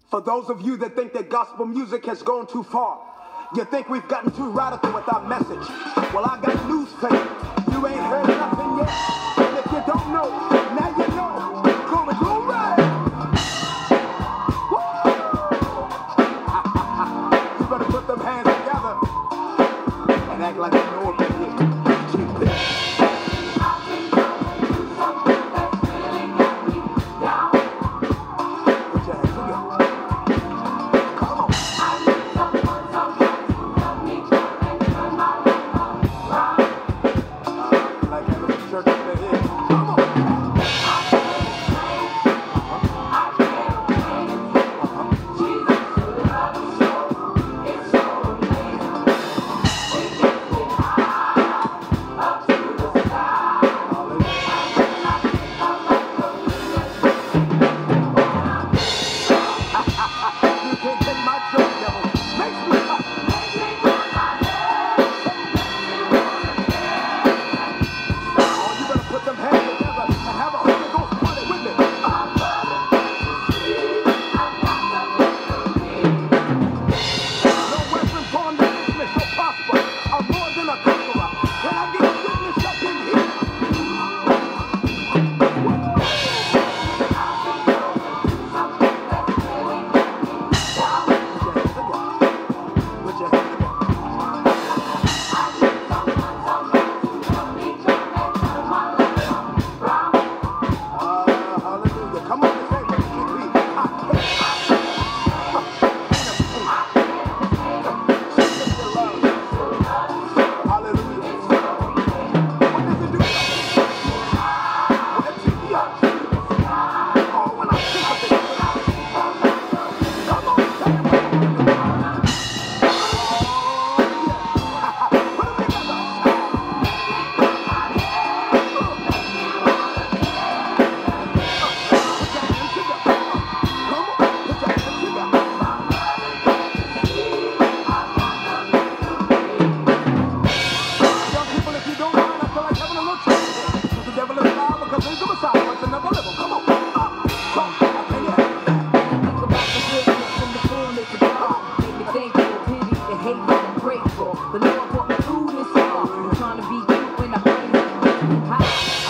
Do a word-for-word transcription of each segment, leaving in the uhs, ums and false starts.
For those of you that think that gospel music has gone too far, you think we've gotten too radical with our message. Well, I got news for you. You ain't heard nothing yet. And if you don't know, now you know. Glory, glory! Woo! You better put them hands together and act like you know what it is. Keep it.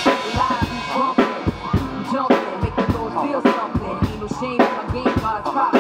Feel something, ain't no shame in my game, God's property.